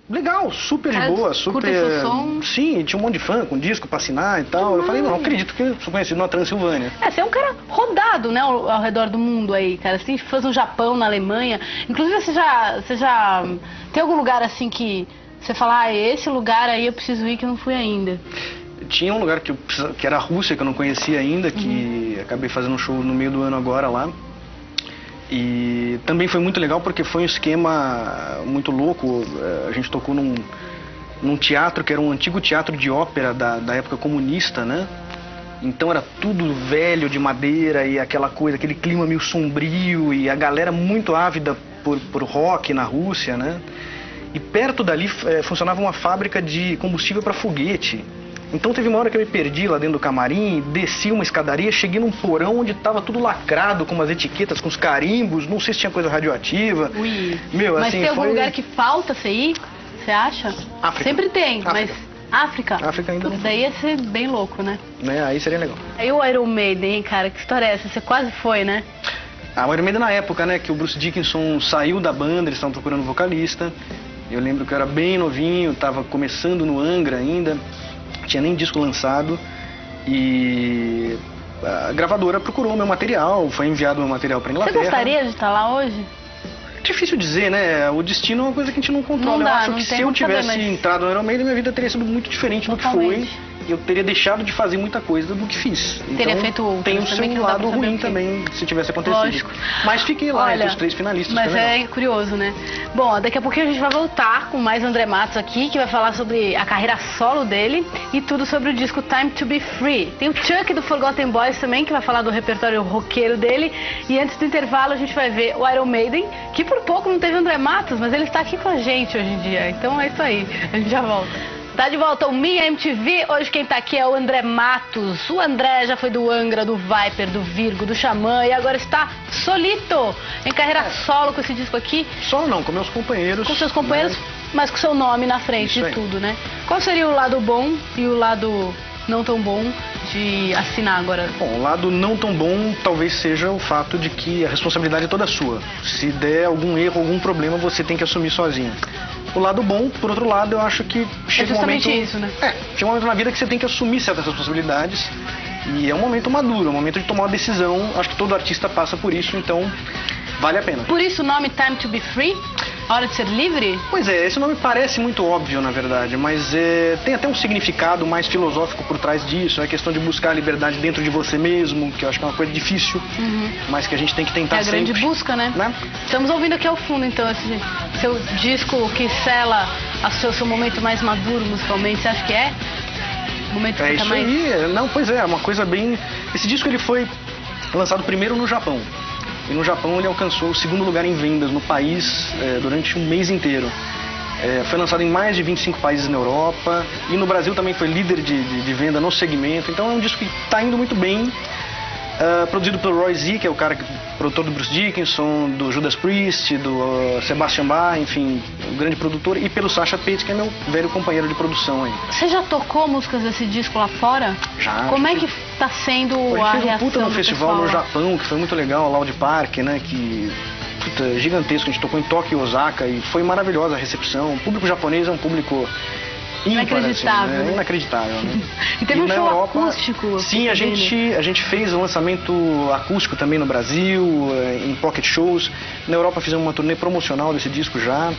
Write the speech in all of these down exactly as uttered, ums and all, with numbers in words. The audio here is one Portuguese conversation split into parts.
Legal, super Cara, de boa, super... curtem seu som? Sim, tinha um monte de fã com disco pra assinar e tal. Eu falei, não, não acredito que eu sou conhecido na Transilvânia. É, você é um cara rodado, né, ao, ao redor do mundo aí, cara. Você tem fãs no Japão, na Alemanha. Inclusive, você já, você já tem algum lugar assim que você fala, ah, esse lugar aí eu preciso ir que eu não fui ainda? Tinha um lugar que, eu, precisava- que era a Rússia, que eu não conhecia ainda, que Uhum. acabei fazendo um show no meio do ano agora lá. E também foi muito legal porque foi um esquema muito louco. Eh, A gente tocou num, num teatro que era um antigo teatro de ópera da, da época comunista, né? Então era tudo velho, de madeira e aquela coisa, aquele clima meio sombrio e a galera muito ávida por, por rock na Rússia, né? E perto dali eh, funcionava uma fábrica de combustível para foguete. Então teve uma hora que eu me perdi lá dentro do camarim, desci uma escadaria, cheguei num porão onde tava tudo lacrado com umas etiquetas, com os carimbos, não sei se tinha coisa radioativa. Ui. Meu, Mas assim, tem algum foi... lugar que falta você ir? Você acha? África. Sempre tem, África. mas... África? África ainda Putz, não. daí ia ser bem louco, né? Né, aí seria legal. Aí o Iron Maiden, hein, cara? Que história é essa? Você quase foi, né? Ah, o Iron Maiden na época, né, que o Bruce Dickinson saiu da banda, eles estavam procurando vocalista. Eu lembro que eu era bem novinho, tava começando no Angra ainda, tinha nem disco lançado. E a gravadora procurou meu material, foi enviado meu material pra Você Inglaterra. gostaria de estar lá hoje? Difícil dizer, né? O destino é uma coisa que a gente não controla. Não dá, eu acho não que tem se eu como saber, tivesse mas- entrado no Iron Maiden, minha vida teria sido muito diferente do que Totalmente. foi. Eu teria deixado de fazer muita coisa do que fiz. Teria Então, feito outras tem o também, que seu não dá lado pra saber ruim o quê. também, se tivesse acontecido. Lógico. Mas fiquei lá Olha, entre os três finalistas. Mas foi legal. é curioso, né? Bom, daqui a pouquinho a gente vai voltar com mais André Matos aqui, que vai falar sobre a carreira solo dele e tudo sobre o disco Time to Be Free. Tem o Chuck do Forgotten Boys também, que vai falar do repertório roqueiro dele. E antes do intervalo a gente vai ver o Iron Maiden, que por pouco não teve André Matos, mas ele está aqui com a gente hoje em dia. Então é isso aí, a gente já volta. Tá de volta o Minha M T V, hoje quem tá aqui é o André Matos. O André já foi do Angra, do Viper, do Virgo, do Xamã e agora está solito, em carreira solo com esse disco aqui, Só não, com meus companheiros. com seus companheiros, né? mas com seu nome na frente Isso de aí. tudo, né? Qual seria o lado bom e o lado não tão bom de assinar agora? Bom, o lado não tão bom talvez seja o fato de que a responsabilidade é toda sua. Se der algum erro, algum problema, você tem que assumir sozinho. O lado bom, por outro lado, eu acho que chega um justamente momento... isso, né? É, chega um momento na vida que você tem que assumir certas responsabilidades. E é um momento maduro, é um momento de tomar uma decisão. Acho que todo artista passa por isso, então vale a pena. Por isso o nome Time to Be Free? Hora de ser livre? Pois é, esse nome parece muito óbvio, na verdade, mas é, tem até um significado mais filosófico por trás disso. É a questão de buscar a liberdade dentro de você mesmo, que eu acho que é uma coisa difícil, Uhum. mas que a gente tem que tentar É a grande sempre. busca, né? Né? Estamos ouvindo aqui ao fundo, então, esse seu disco que sela o seu, seu momento mais maduro musicalmente. Você acha que é? O momento que É você tá isso mais... aí. Não, pois é, uma coisa bem... Esse disco ele foi lançado primeiro no Japão. E no Japão ele alcançou o segundo lugar em vendas no país é, durante um mês inteiro. É, foi lançado em mais de vinte e cinco países na Europa. E no Brasil também foi líder de, de, de venda no segmento. Então é um disco que está indo muito bem. Uh, produzido pelo Roy Z, que é o cara que, produtor do Bruce Dickinson, do Judas Priest, do uh, Sebastian Bach, enfim, um grande produtor, e pelo Sasha Pate, que é meu velho companheiro de produção aí. Você já tocou músicas desse disco lá fora? Já. Como já é fiz- que tá sendo A a gente fez um reação puta no do festival pessoal no lá? Japão, que foi muito legal, Loud Park, né, que puta, gigantesco, a gente tocou em Tóquio e Osaka e foi maravilhosa a recepção. O público japonês é um público ímpar, Inacreditável, assim, né? né? Inacreditável, né? E teve um na show Europa, acústico. Sim, a dele. gente, a gente fez um lançamento acústico também no Brasil, eh, em pocket shows. Na Europa fizemos uma turnê promocional desse disco já.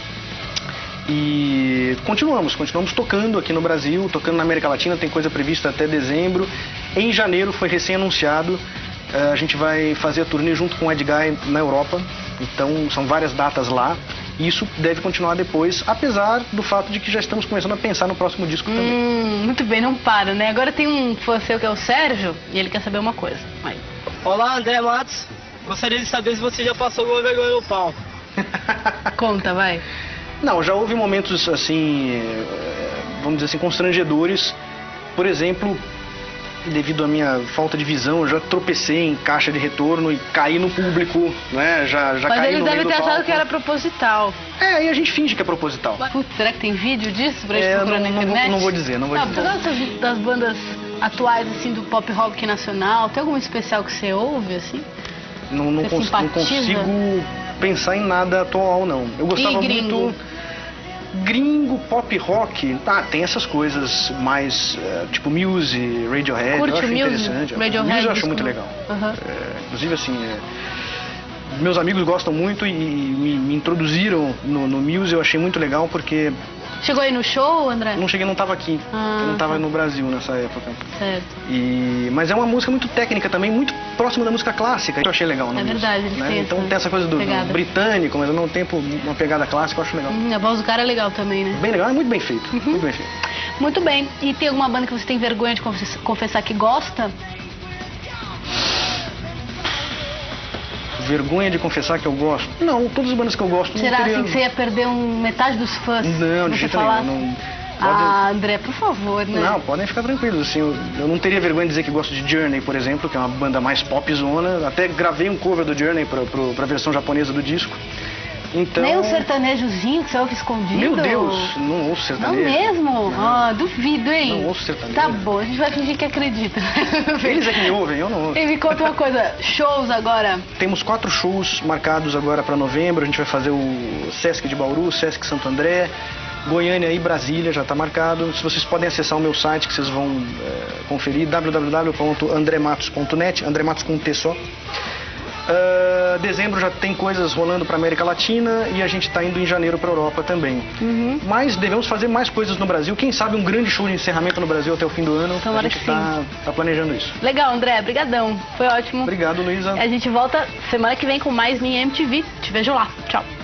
E continuamos, continuamos tocando aqui no Brasil, tocando na América Latina, tem coisa prevista até dezembro. Em janeiro foi recém-anunciado, eh, a gente vai fazer a turnê junto com o Ed Guy na Europa, então são várias datas lá. E isso deve continuar depois, apesar do fato de que já estamos começando a pensar no próximo disco também. Hum, muito bem, não para, né? Agora tem um fã seu que é o Sérgio e ele quer saber uma coisa. Vai. Olá, André Matos. Gostaria de saber se você já passou alguma vergonha no palco. Conta, vai. Não, já houve momentos assim, eh, vamos dizer assim, constrangedores. Por exemplo, devido à minha falta de visão, eu já tropecei em caixa de retorno e caí no público, né? Já, já Mas caí eles no devem meio ter do achado palco. que era proposital. É, aí a gente finge que é proposital. Putz, será que tem vídeo disso pra gente É, procurar não- na não vou- internet? não vou dizer, não vou Ah, dizer. Por causa das, das bandas atuais, assim, do pop rock nacional, tem algum especial que você ouve, assim? Não, não, Você cons- não simpatiza? consigo pensar em nada atual, não. Eu gostava E gringo? muito... Gringo, pop rock, tá, tem essas coisas mais, uh, tipo Muse, Radiohead, Curte eu acho Muse? interessante. Radiohead, Muse eu acho desculpa. muito legal. Uhum. É, inclusive, assim, é, meus amigos gostam muito e me, me introduziram no, no Muse, eu achei muito legal porque... Chegou aí no show, André? Não cheguei, não estava aqui. Ah, eu não estava tá. no Brasil nessa época. Certo. E, mas é uma música muito técnica também, muito próxima da música clássica. Eu achei legal, né? É verdade, eles né? têm Então essa tem essa coisa do, do pegada. britânico, mas ao mesmo tempo uma pegada clássica, eu acho legal. Hum, a voz do cara é legal também, né? Bem legal, é muito bem feito. Uhum. Muito bem feito. Muito bem. E tem alguma banda que você tem vergonha de confess- confessar que gosta? Vergonha de confessar que eu gosto? Não, todas as bandas que eu gosto não Será teria... assim que você ia perder um, metade dos fãs? Não, se de você jeito falar? nenhum. Não, Ah, André, por favor, né? Não, podem ficar tranquilos, assim, eu, eu não teria vergonha de dizer que gosto de Journey, por exemplo, que é uma banda mais popzona, até gravei um cover do Journey pra, pra, pra versão japonesa do disco, então... Nem um sertanejozinho que você ouve escondido? Meu Deus, não ouço Não sertanejo. mesmo? Ah, duvido, hein? Não ouço sertanejo. Tá bom, a gente vai fingir que acredita. Eles é que me ouvem, eu não ouço. E me conta uma coisa, shows agora? Temos quatro shows marcados agora para novembro, a gente vai fazer o Sesc de Bauru, o Sesc Santo André, Goiânia e Brasília, já está marcado. Se vocês podem acessar o meu site, que vocês vão é, conferir, w w w ponto andrematos ponto net, André Matos com um T só. Uh, dezembro já tem coisas rolando para América Latina e a gente está indo em janeiro para Europa também. Uhum. Mas devemos fazer mais coisas no Brasil. Quem sabe um grande show de encerramento no Brasil até o fim do ano. Tomara a gente que sim. está tá planejando isso. Legal, André, brigadão. Foi ótimo. Obrigado, Luísa. A gente volta semana que vem com mais Minha M T V. Te vejo lá. Tchau.